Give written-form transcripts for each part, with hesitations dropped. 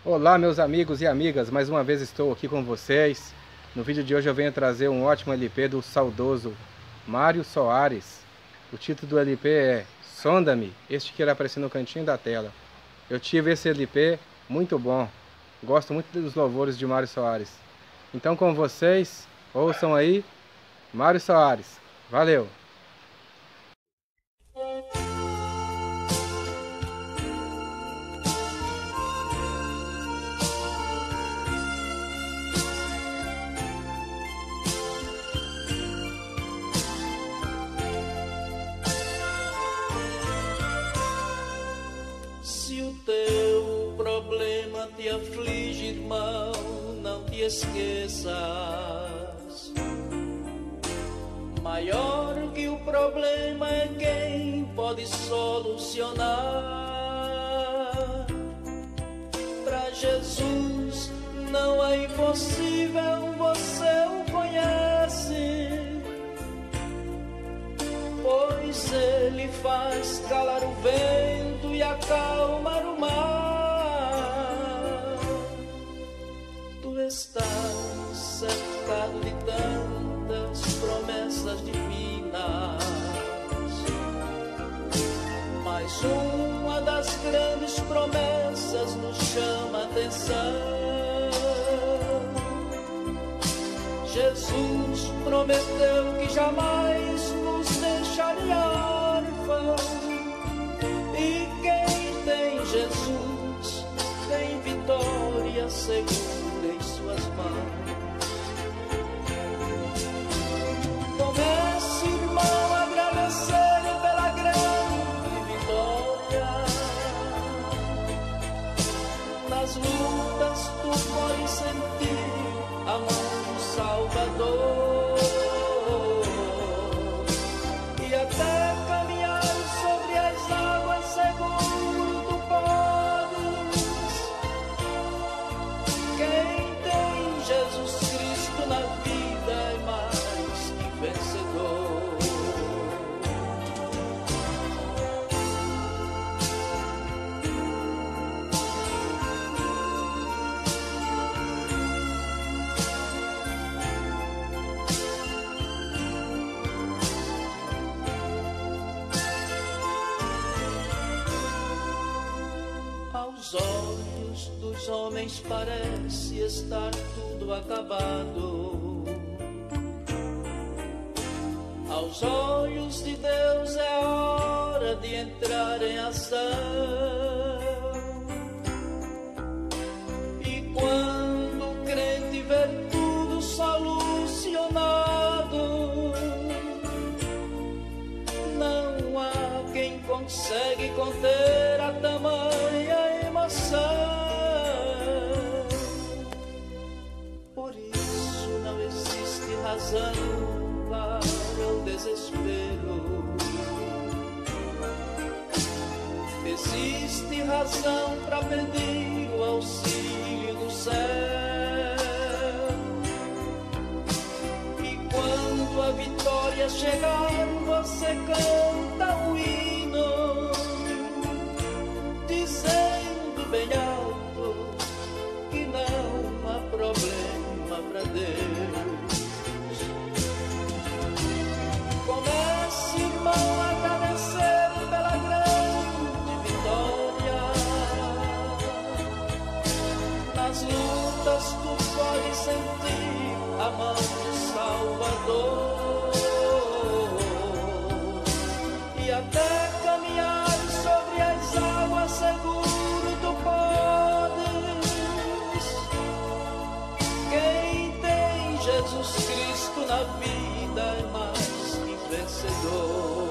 Olá, meus amigos e amigas, mais uma vez estou aqui com vocês. No vídeo de hoje eu venho trazer um ótimo LP do saudoso Mário Soares. O título do LP é Sonda-me, este que irá aparecer no cantinho da tela. Eu tive esse LP muito bom, gosto muito dos louvores de Mário Soares. Então com vocês, ouçam aí, Mário Soares. Valeu! Se o teu problema te aflige, irmão, não te esqueças. Maior que o problema é quem pode solucionar. Para Jesus não é impossível, você o conhece, pois ele faz calar o vento e acalmar o mar. Tu estás cercado de tantas promessas divinas, mas uma das grandes promessas nos chama a atenção. Jesus prometeu que jamais nos deixaria órfãos, e quem tem Jesus tem vitória segura em suas mãos. Comece, irmão, a agradecer pela grande vitória. Nas lutas tu podes sentir a mão do Salvador, e até caminhar sobre as águas seguro tu podes. Quem tem Jesus Cristo na vida é mais que vencedor. Aos olhos dos homens parece estar tudo acabado. Aos olhos de Deus é hora de entrar em ação. E quando o crente vê tudo solucionado, não há quem consegue conter a tamanha emoção. Por isso não existe razão para o desespero. Existe razão para pedir o auxílio do céu. E quando a vitória chegar, você canta um hino, dizendo bem alto que não há problema para Deus. Comece, irmão, a agradecer pela grande vitória. Nas lutas tu podes sentir a mão do Salvador, e até caminhar sobre as águas seguro tu podes. Quem tem Jesus Cristo na vida é mais que vencedor.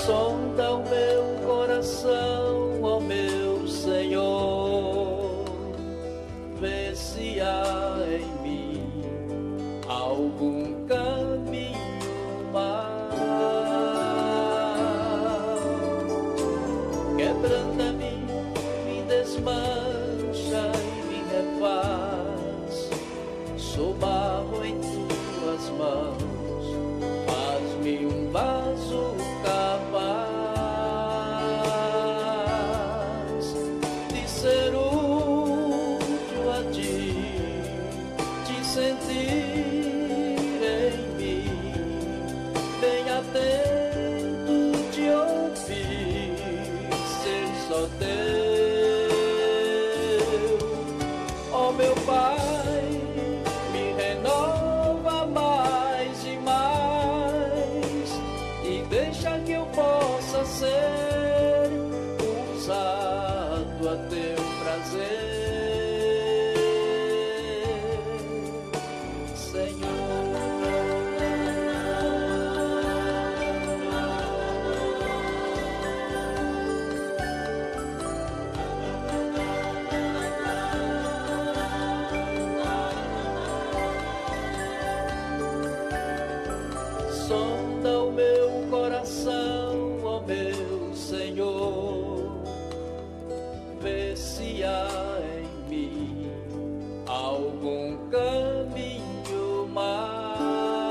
sonda o meu coração, ó meu Senhor, vê se há em mim algum caminho mau. Quebranta-me, me desmancha e me refaz. Sou barro em tuas mãos, faz-me um vaso capaz de ser útil a ti, de sentir em mim, bem atento de ouvir, ser só teu, ó meu Pai, me renova mais e mais, e deixa que eu possa ser usado a teu prazer, Senhor. Sonda o meu coração, ó meu Senhor, vê se há em mim algum caminho mau.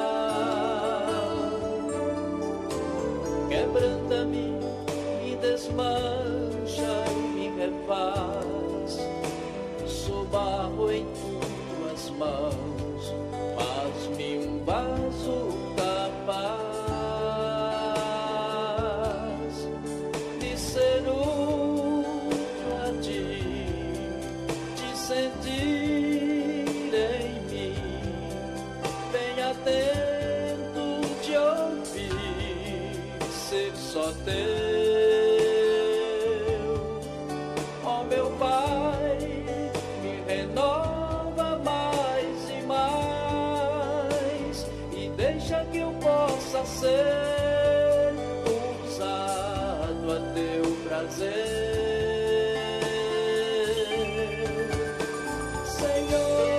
Quebranta-me, me desmancha e me refaz. Sou barro em tuas mãos, faz-me um vaso capaz de ser útil a ti, de sentir em mim, bem atento de ouvir, ser só teu, ó meu Pai, me renova mais e mais, e deixa que eu possa ser usado a teu prazer, Senhor.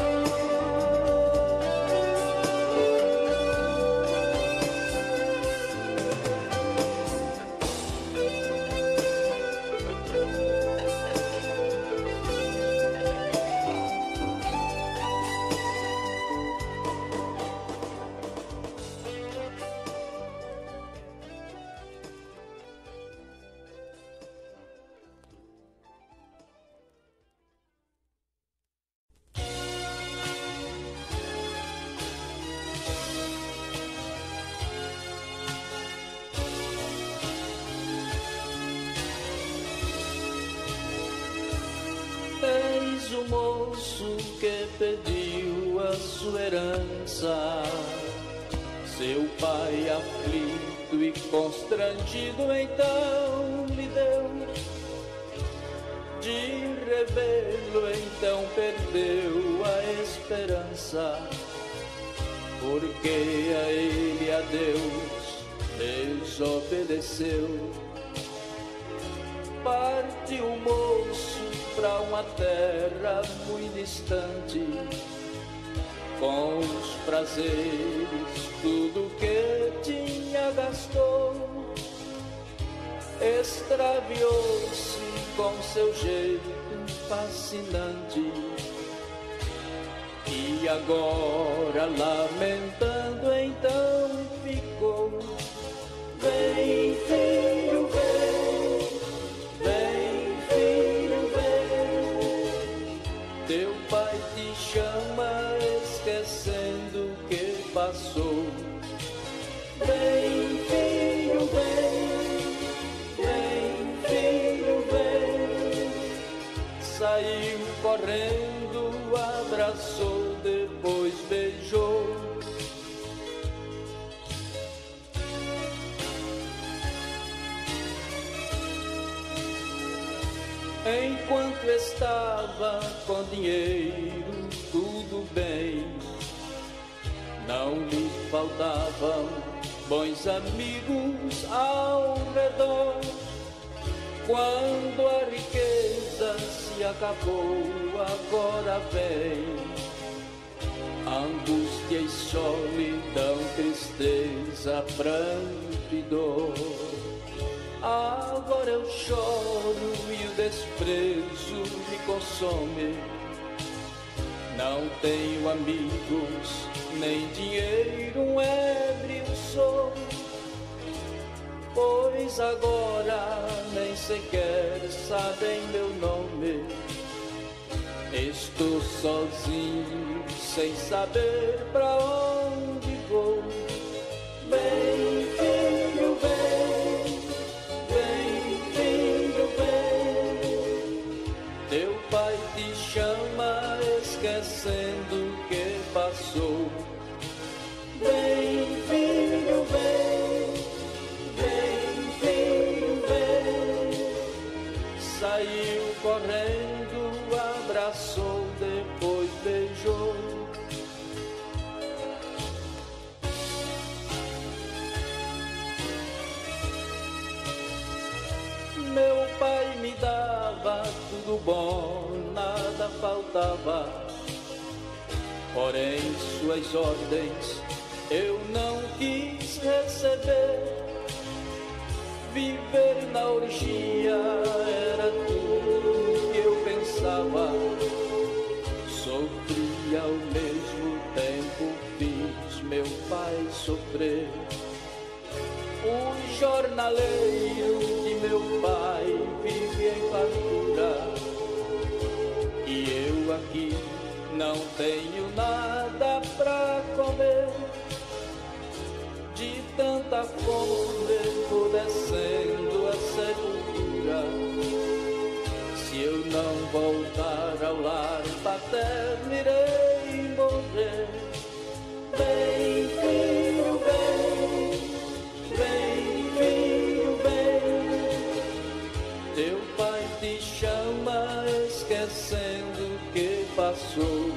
Eis o moço que pediu a sua herança, seu pai aflito e constrangido então lhe deu, de revê-lo então perdeu a esperança, porque a ele, a Deus, desobedeceu. Partiu o moço pra uma terra muito distante, com os prazeres tudo que tinha gastou, extraviou-se com seu jeito fascinante, e agora lamentando então ficou. Vem filho, vem filho, vem, teu pai te chama esquecendo o que passou. Vem filho, vem filho, vem, saiu correndo, abraçou, depois beijou. Enquanto estava com dinheiro, tudo bem, não lhe faltavam bons amigos ao redor. Quando a riqueza se acabou, agora vem angústia e solidão, tristeza, pranto e dor. Agora eu choro e o desprezo me consome. Não tenho amigos, nem dinheiro, um ébrio sou. Pois agora nem sequer sabem meu nome. Estou sozinho, sem saber pra onde vou. Vem, filho, vem, vem, filho, vem. Teu pai te chama, esquecendo o que passou. Vem, filho, vem, vem, filho, vem. Saiu correndo, abraçou, depois beijou. Meu pai me dava tudo bom, nada faltava. Porém suas ordens eu não quis receber. Viver na orgia era tudo que eu pensava. Sofri ao mesmo tempo, fiz meu pai sofrer. O jornaleiro de meu pai vive em fartura, e eu aqui não tenho nada pra comer. De tanta fome vou descendo a sepultura. Se eu não voltar ao lar paterno, irei morrer. Vem, filho, vem, vem, filho, vem. Teu pai te chama, esquecendo o que passou.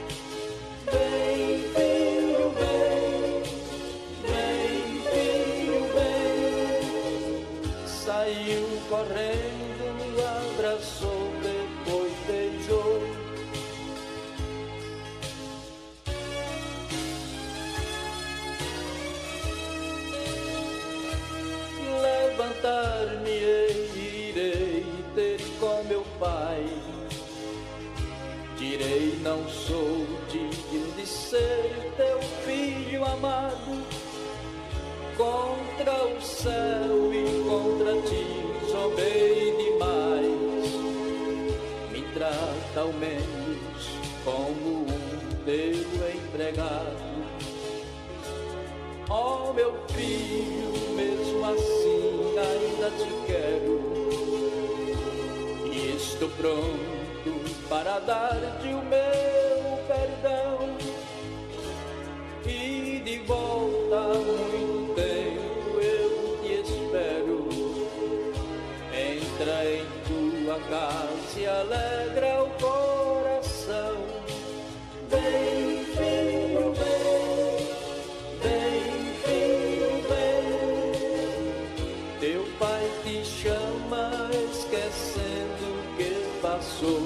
Vem, filho, vem, vem, filho, vem. Saiu correndo, me abraçou, depois beijou. Levantar-me-ei, irei ter com meu pai. Direi, não sou digno de ser teu filho amado. Contra o céu e contra ti zombei demais. Me trata ao menos como um teu empregado. Oh, meu filho, mesmo assim ainda te quero, e estou pronto para dar-te o meu perdão. E de volta há muito tempo eu te espero. Entra em tua casa e alegra o coração. Vem, filho, vem, vem, filho, vem. Teu pai te chama, esquecendo o que passou.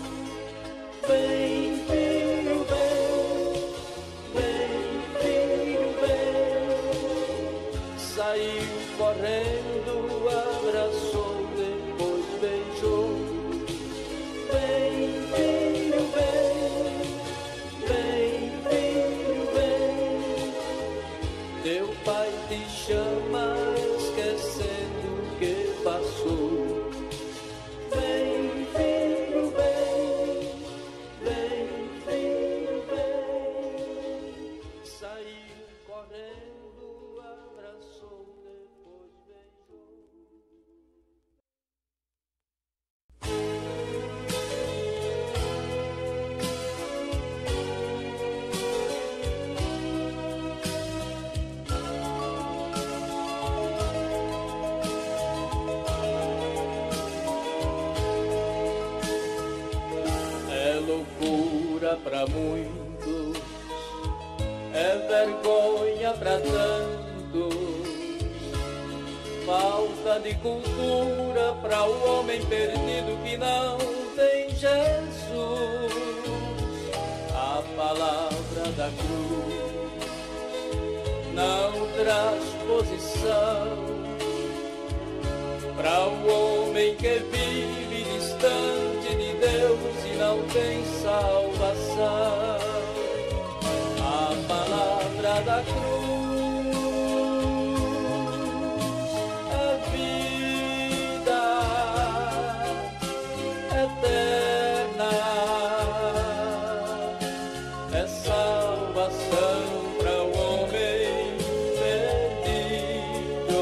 Vem, filho, vem, vem, filho, vem. Saiu correndo, abraçou, depois beijou. Vem, filho, vem, vem, filho, vem. Teu pai te chama, esquecendo o que passou. Vem, filho, vem, vem, filho, vem. Saiu correndo, abraçou, depois beijou. falta de cultura para o homem perdido que não tem Jesus. A palavra da cruz não traz posição para o homem que vive distante de Deus e não tem salvação. A palavra da cruz é vida eterna, é salvação para o homem perdido,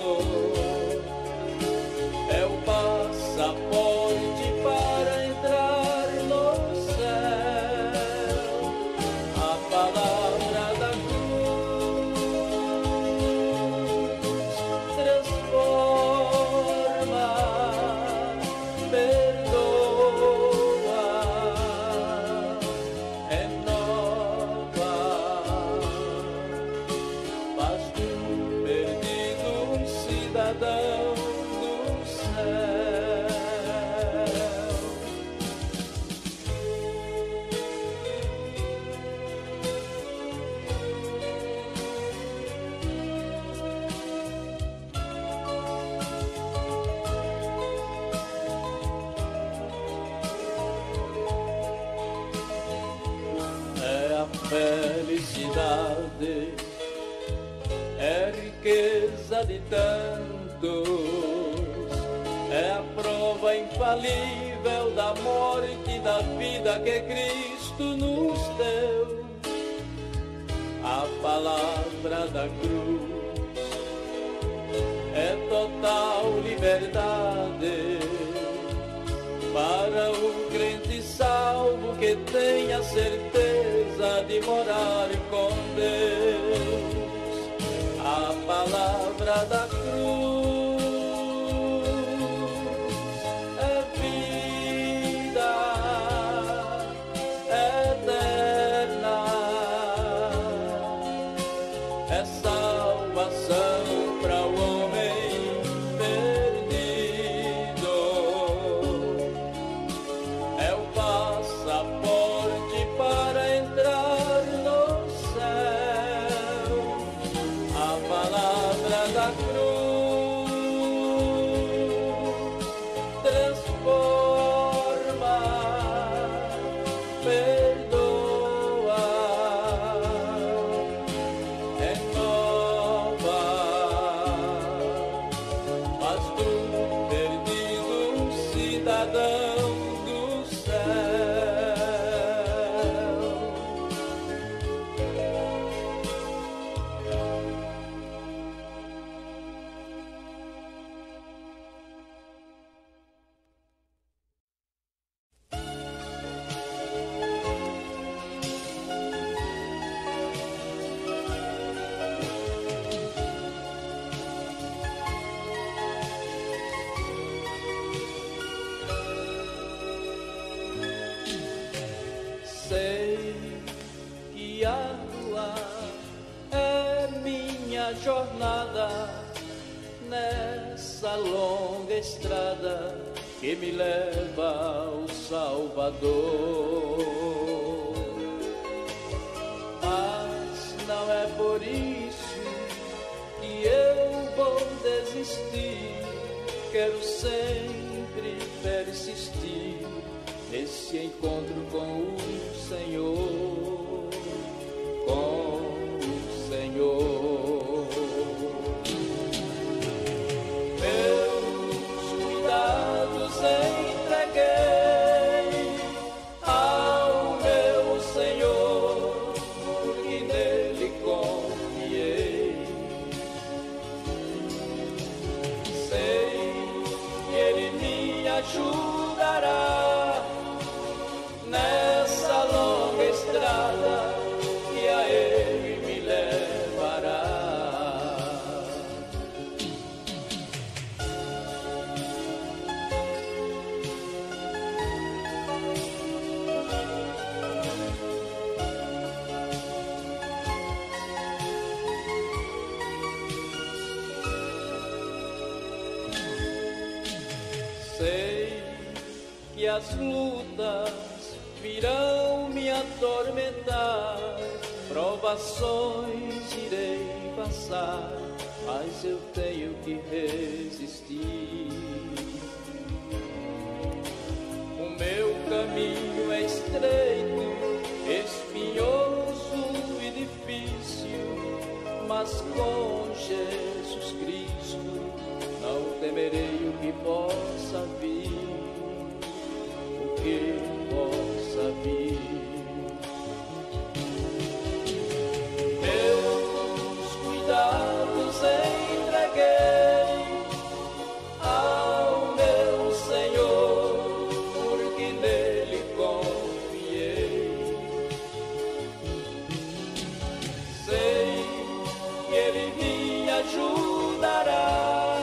é o passaporte para entrar no céu. A palavra da cruz transforma, perdoa, renova, faz do perdido um cidadão do céu. É a felicidade, é riqueza de tantos, é a prova infalível da morte e da vida que Cristo nos deu. A palavra da cruz é total liberdade para o crente salvo que tem a certeza de morar com Deus. A palavra da cruz é vida eterna, é salvação para o homem perdido, é o passaporte para entrar no céu. A palavra da cruz transforma, perdoa, renova, faz do perdido um cidadão do céu. Sei que a rua é minha jornada nessa longa estrada que me leva ao Salvador. Mas não é por isso que eu vou desistir, quero sempre persistir nesse encontro com o Senhor, com o Senhor. Meus cuidados entreguei ao meu Senhor, porque nele confiei. Sei que Ele me ajudará nessa longa estrada que a Ele me levará. Sei que as lutas virão me atormentar, provações irei passar, mas eu tenho que resistir. O meu caminho é estreito, espinhoso e difícil, mas com Jesus Cristo não temerei o que possa vir, o que possa vir. Meus cuidados entreguei ao meu Senhor, porque nele confiei. Sei que Ele me ajudará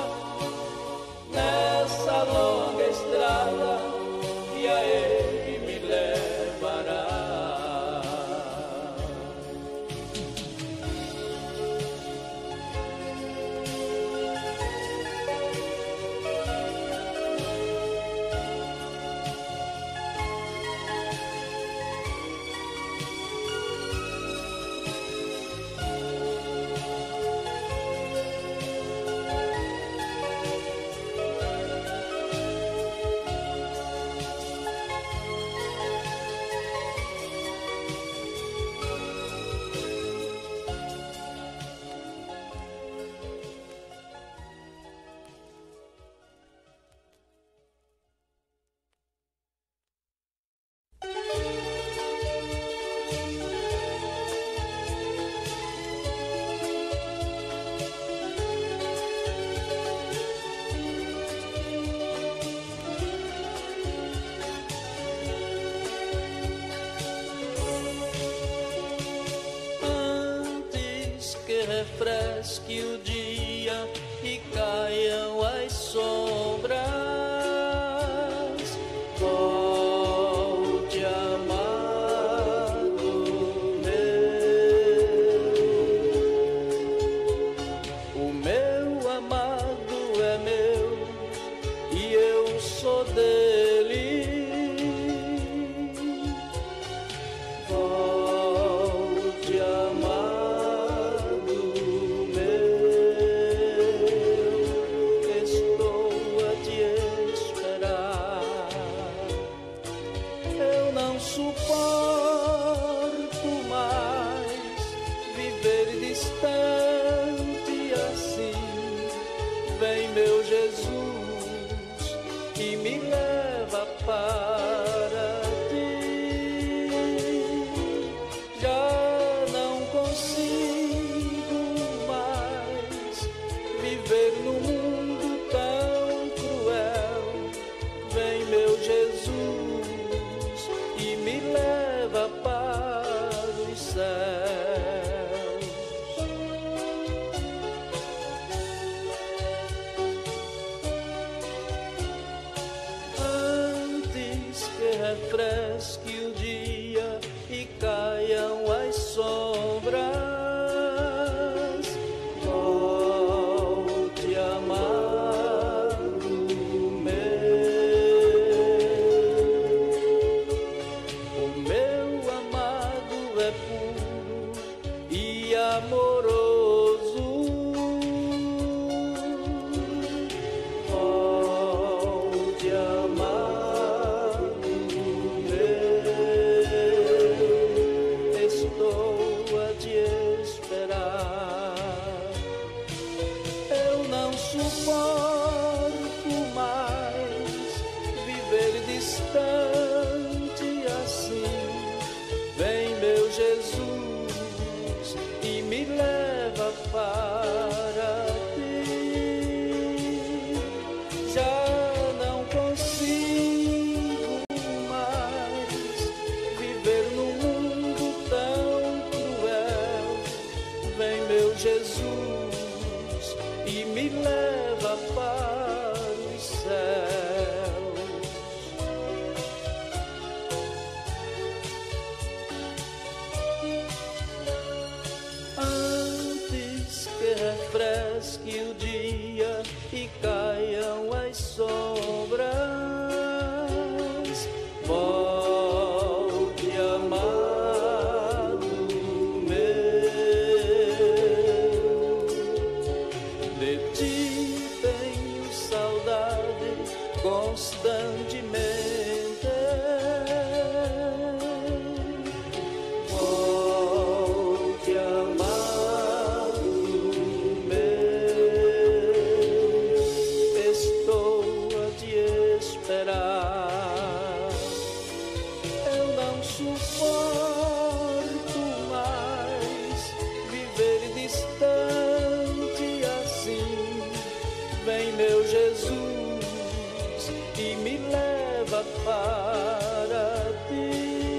nessa longa estrada que a Ele me levará. Refresque o dia e caiam as sombras. Volte, amado meu. O meu amado é meu e eu sou dele. Volte, amado. Suporto mais viver distante assim. Vem meu Jesus e me leva para ti. Já não consigo mais viver num mundo tão cruel. Vem meu Jesus e me leva para os céus. Antes que refresque o dia e caiam as sombras, volte, amado meu. É puro e amoroso. Volte, amado meu, estou a te esperar. Eu não suporto mais viver distante assim. Vem meu Jesus e me leva para ti. Já não consigo mais viver num mundo tão cruel. Vem meu Jesus e me leva para os céus. Refresque o dia e caiam as sombras. De ti tenho saudade constantemente. Volte, amado meu, estou a te esperar. Eu não suporto mais viver distante assim. Vem, meu Jesus, e me leva para ti.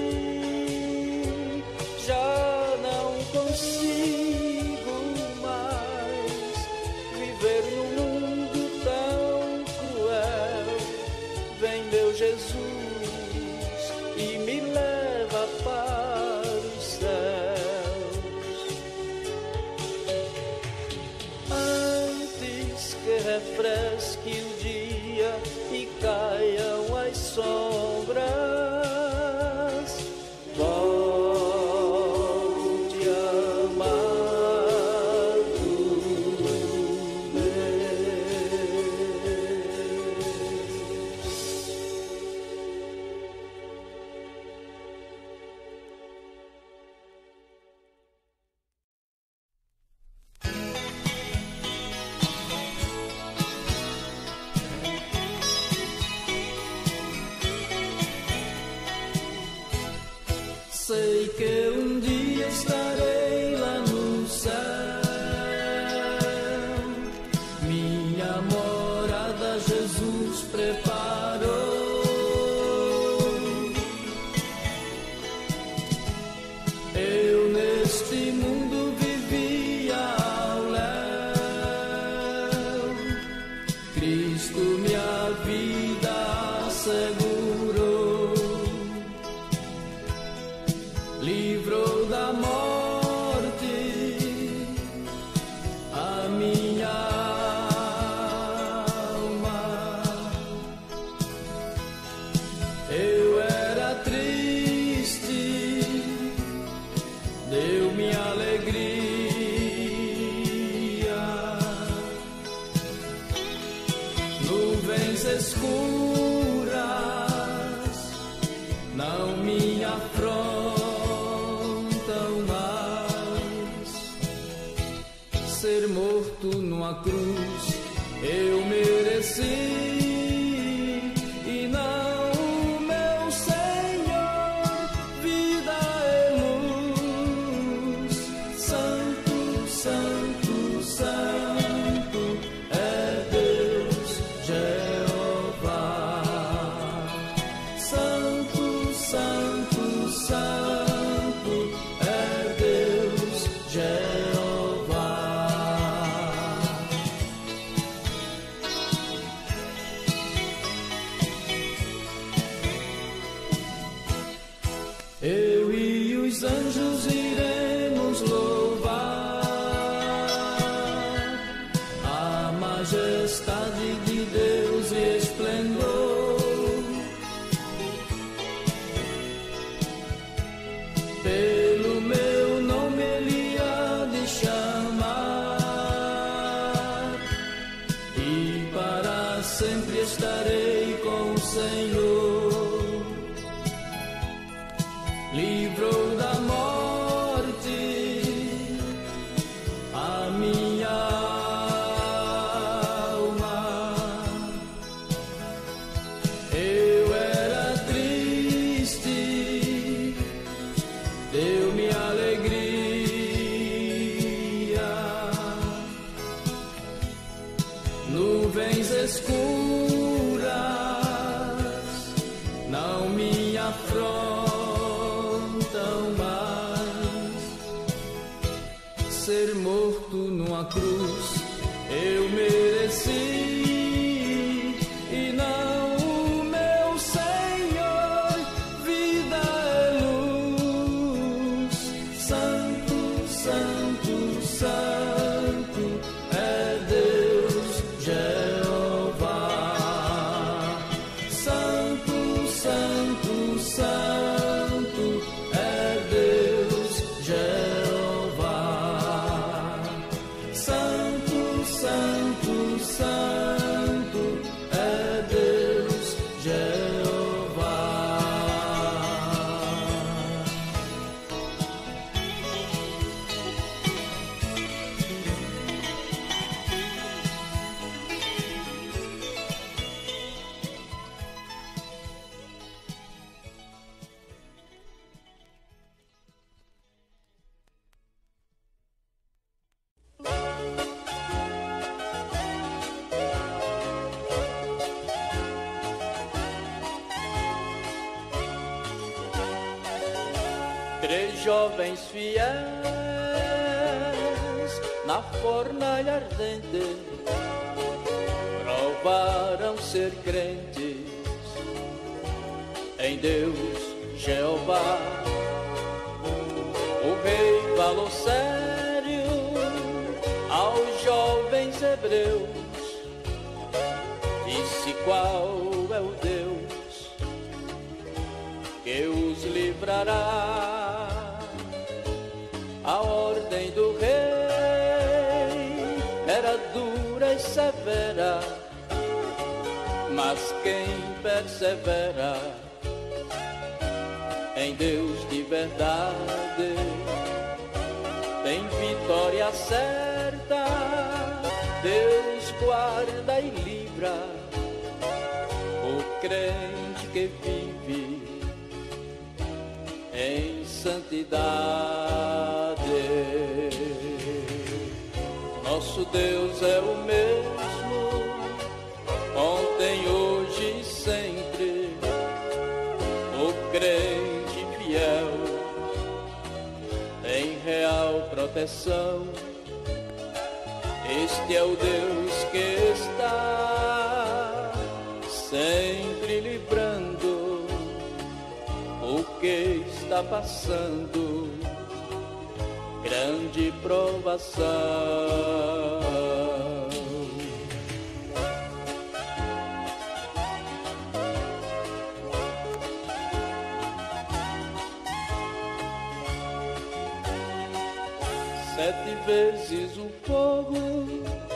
Já não consigo mais viver num mundo tão cruel. Vem, meu Jesus, e me leva para os céus. Antes que refresque o dia e caiam as sombras, volte, amado meu. Sei que um dia estarei lá no céu, minha morada Jesus preparou. Eu neste mundo vivia ao léu, Cristo minha vida assegurou. Livrou da morte a minha alma. Eu era triste, deu-me alegria. Nuvens escuras não me afrontam mais. Ser morto numa cruz eu mereci, e não o meu Senhor. Vida é luz, santo, santo, santo é Deus Jeová. Santo, santo, santo é Deus Jeová. Eu e os anjos iremos louvar a majestade de Deus e esplendor. Pelo meu nome Ele há de chamar, e para sempre estarei com o Senhor. Livrou da morte a minha alma. Eu era triste, deu-me alegria. Nuvens escuras não me afrontam mais. Ser morto numa cruz eu mereci, e não o meu Senhor. Vida é luz, santo, santo, santo é Deus Jeová. Santo, santo, santo é Deus Jeová. Santo, Três jovens fiéis na fornalha ardente provaram ser crentes em Deus Jeová. O rei falou sério aos jovens hebreus, disse qual é o Deus que os livrará. A ordem do rei era dura e severa, mas quem persevera em Deus de verdade tem vitória certa. Deus guarda e livra o crente que vive em santidade. Nosso Deus é o mesmo, ontem, hoje e sempre. O crente fiel tem real proteção. Este é o Deus que está sempre livrando o que está passando grande provação. 7 vezes o fogo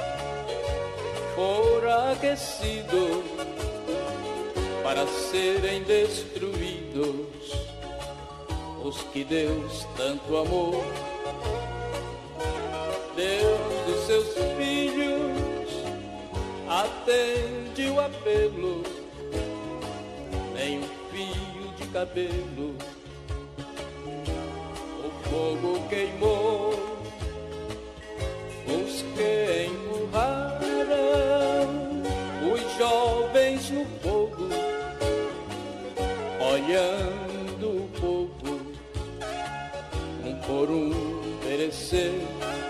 fora aquecido para serem destruídos os que Deus tanto amou. Deus dos seus filhos atende o apelo, nem um fio de cabelo o fogo queimou. Os que empurraram os jovens no fogo, olhando o povo um por um perecer.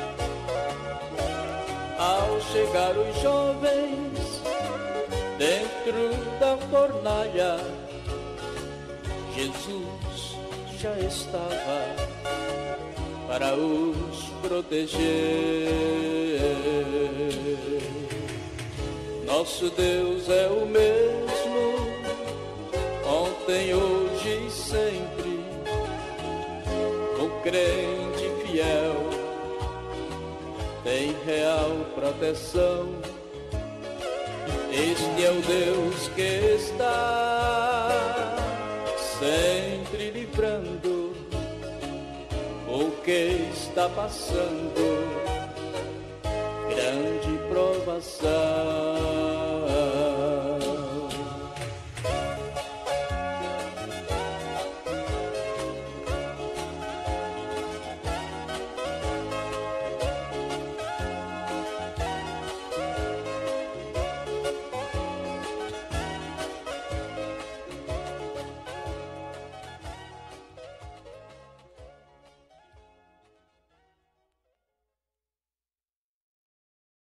Ao chegar os jovens dentro da fornalha, Jesus já estava para os proteger. Nosso Deus é o mesmo, ontem, hoje e sempre. O crente fiel tem real proteção. Este é o Deus que está sempre livrando o que está passando grande provação.